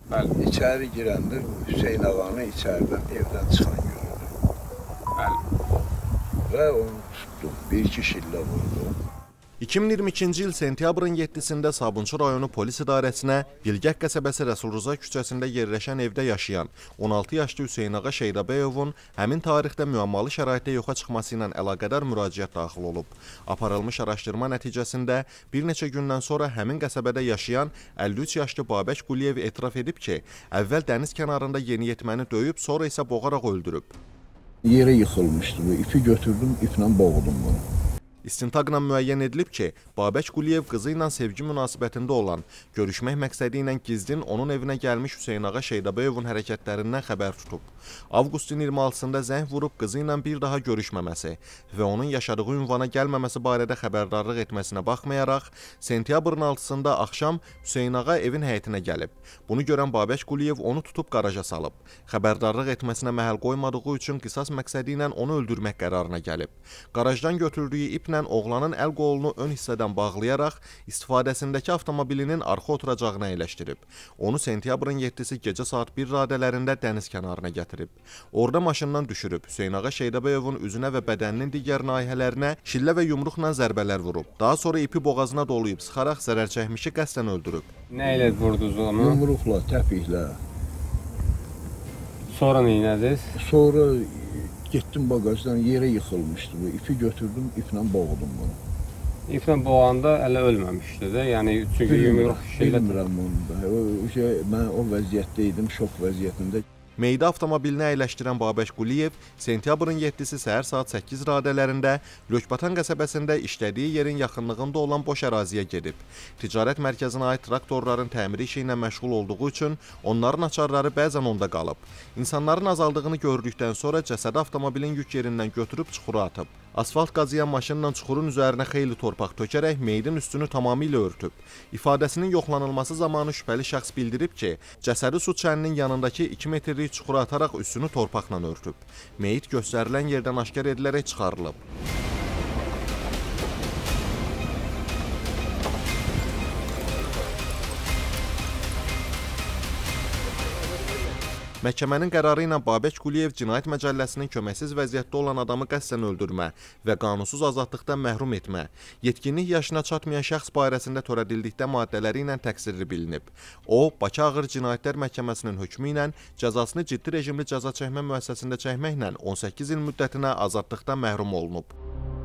Bəli. İçəri girəndə Hüseyn ağanı içəridən evdən çıxan görürdüm. Bəli. Və onu tutdum, bir-iki şillə vurdum. 2022-ci il sentyabrın 7-sində Sabunçu rayonu polis idarəsinə Bilgəh qəsəbəsi Rəsul Rza küçəsində yerləşən evdə yaşayan 16 yaşlı Hüseyn ağa Şeydabəyovun həmin tarixdə müəmmalı şəraitdə yoxa çıxması ilə əlaqədar müraciət daxil olub. Aparılmış araşdırma nəticəsində bir neçə gündən sonra həmin qəsəbədə yaşayan 53 yaşlı Babək Quliyev etiraf edib ki, əvvəl dəniz kənarında yeniyetməni döyüb, sonra isə boğaraq öldürüb. Yerə yıxılmışdı bu, ipi götürdüm, iplə boğdum bunu. İstintaqla müəyyən edilib ki, Babək Quliyev qızı ilə sevgi münasibətində olan, görüşmək məqsədi ilə gizlin onun evinə gəlmiş Hüseyn ağa Şeydabəyovun hərəkətlərindən xəbər tutub. Avqustun 26-sında zəng vurub qızı ilə bir daha görüşməməsi və onun yaşadığı ünvana gəlməməsi barədə xəbərdarlıq etməsinə baxmayaraq, sentyabrın 6-sında axşam Hüseyn ağa evin həyətinə gəlib. Bunu görən Babək Quliyev onu tutub qaraja salıb. Xəbərdarlıq etməsinə məhəl qoymadığı üçün qisas məqsədi ilə onu öldürmək qərarına gəlib. Qarajdan götürdüyü iplə oğlanın əl qolunu ön hissədən bağlayaraq istifadəsindəki avtomobilinin arxa oturacağına əyləşdirib. Onu sentyabrın 7-si gecə saat 1 radələrində dəniz kənarına gətirib. Orada maşından düşürüb. Hüseyn ağa Şeydabəyovun üzünə və bədəninin digər nahiyələrinə şillə və yumruqla zərbələr vurub. Daha sonra ipi boğazına dolayıb sıxaraq zərərçəkmişi qəsdən öldürüb. Nə ilə vurdunuz onu? Yumruqla, təpiklə. Sonra nə ediniz? Sonra getdim bagajdan, yerə yıxılmışdı bu. İpi götürdüm, iplə boğdum bunu. İplə boğanda hələ ölməmişdi də, yəni çünki yumruq şillə... Bilmirəm onu da. Mən o vəziyyətdə idim, şok vəziyyətində. Meydə avtomobilinə əyləşdirən Babək Quliyev sentyabrın 7-si səhər saat 8 radələrində Lökbatan qəsəbəsində işlədiyi yerin yaxınlığında olan boş əraziyə gedib. Ticarət mərkəzinə aid traktorların təmiri işi ilə məşğul olduğu üçün onların açarları bəzən onda qalıb. İnsanların azaldığını gördükdən sonra cəsədi avtomobilin yük yerindən götürüb çuxura atıb. Asfalt qazıyan maşınla çuxurun üzərinə xeyli torpaq tökərək meydin üstünü tamamilə örtüb. İfadəsinin yoxlanılması zamanı şübhəli şəxs bildirib ki, cəsədi su çəninin yanındakı 2 metrlik çuxura ataraq üstünü torpaqla örtüb. Meyit göstərilən yerdən aşkar edilərək çıxarılıb. Məhkəmənin qərarı ilə Babək Quliyev Cinayət Məcəlləsinin köməksiz vəziyyətdə olan adamı qəsdən öldürmə və qanunsuz azadlıqdan məhrum etmə, yetkinlik yaşına çatmayan şəxs barəsində törədildikdə maddələri ilə təqsirli bilinib. O, Bakı Ağır Cinayətlər Məhkəməsinin hökmü ilə cəzasını ciddi rejimli cəza çəkmə müəssisəsində çəkməklə 18 il müddətinə azadlıqdan məhrum olunub.